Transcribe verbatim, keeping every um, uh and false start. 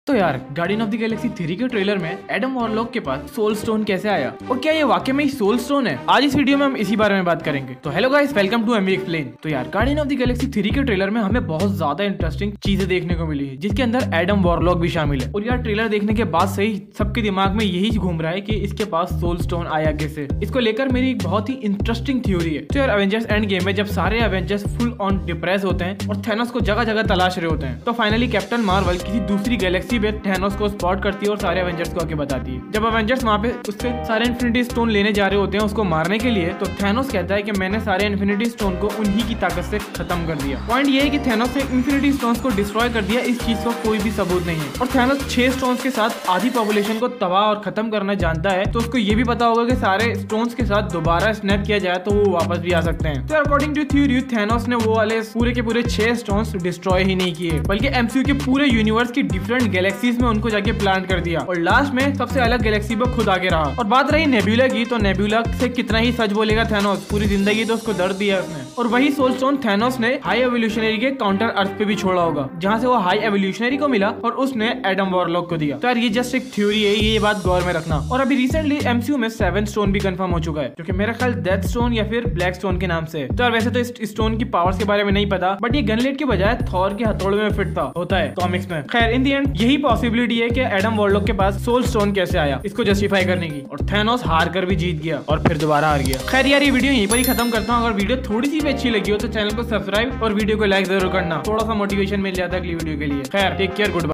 तो यार guardian of the galaxy three के ट्रेलर में एडम वॉरलॉक के पास सोल स्टोन कैसे आया और क्या ये वाकई में ही सोल स्टोन है, आज इस वीडियो में हम इसी बारे में बात करेंगे। तो hello guys, welcome to MV explain. तो यार guardian of the galaxy three के ट्रेलर में हमें बहुत ज्यादा इंटरेस्टिंग चीजें देखने को मिली है, जिसके अंदर एडम वॉरलॉक भी शामिल है। और यार ट्रेलर देखने के बाद से ही सबके दिमाग में यही घूम रहा है कि इसके पास सोल स्टोन आया कैसे। इसको लेकर मेरी एक बहुत ही इंटरेस्टिंग थ्योरी है। तो यार एवेंजर्स एंड गेम में जब सारे एवेंजर्स फुल ऑन डिप्रेस होते हैं और थैनोस को जगह जगह तलाश रहे होते हैं, तो फाइनली कैप्टन मार्वल किसी दूसरी गैलेक्सी में थैनोस को स्पॉट करती है और सारे एवेंजर्स को आके बताती है। जब एवेंजर्स वहाँ पे उससे सारे इन्फिनिटी स्टोन लेने जा रहे होते हैं उसको मारने के लिए, तो थैनोस कहता है कि मैंने सारे इन्फिनिटी स्टोन को उन्हीं की ताकत से खत्म कर दिया। पॉइंट ये है कि थैनोस ने इन्फिनिटी स्टोन्स को डिस्ट्रॉय कर दिया, इस चीज का कोई भी सबूत नहीं है। और थैनोस छह स्टोन्स के साथ आधी पॉपुलेशन को तबाह और खत्म करना जानता है, तो उसको ये भी पता होगा कि सारे स्टोन्स के साथ दोबारा स्नैप किया जाए तो वो वापस भी आ सकते हैं। तो अकॉर्डिंग टू थ्योरी थैनोस ने वो वाले पूरे के पूरे छह स्टोन्स डिस्ट्रॉय ही नहीं किए, बल्कि एमसीयू के पूरे यूनिवर्स की डिफरेंट गैलेक्सीज में उनको जाके प्लांट कर दिया और लास्ट में सबसे अलग गैलेक्सी पर खुद आगे रहा। और बात रही नेबुला की, तो नेबुला से कितना ही सच बोलेगा थैनोस, पूरी जिंदगी तो उसको दर्द दिया उसने। और वही सोल स्टोन थैनोस ने हाई एवोल्यूशनरी के काउंटर अर्थ पे भी छोड़ा होगा, जहाँ से वो हाई एवोल्यूशनरी को मिला और उसने एडम वॉरलॉक को दिया। तो यार ये जस्ट एक थ्योरी है, ये बात गौर में रखना। और अभी रिसेंटली एमसीयू में सेवन स्टोन भी कंफर्म हो चुका है, जो कि मेरा ख्याल डेथ स्टोन या फिर ब्लैक स्टोन के नाम से। तो यार वैसे तो इस स्टोन की पावर्स के बारे में नहीं पता, बट ये गनलेट के बजाय थॉर के हथौड़े में फिट था होता है कॉमिक्स में। खैर इन दी एंड यही पॉसिबिलिटी है कि एडम वॉरलॉक के पास सोल स्टोन कैसे आया, इसको जस्टिफाई करने की। और थैनोस हार कर भी जीत गया और फिर दोबारा हार गया। खैर यार ये वीडियो यहीं पर ही खत्म करता हूँ। अगर वीडियो थोड़ी सी भी अच्छी लगी हो तो चैनल को सब्सक्राइब और वीडियो को लाइक जरूर करना, थोड़ा सा मोटिवेशन मिल जाता है अगली वीडियो के लिए। खैर टेक केयर, गुड बाय।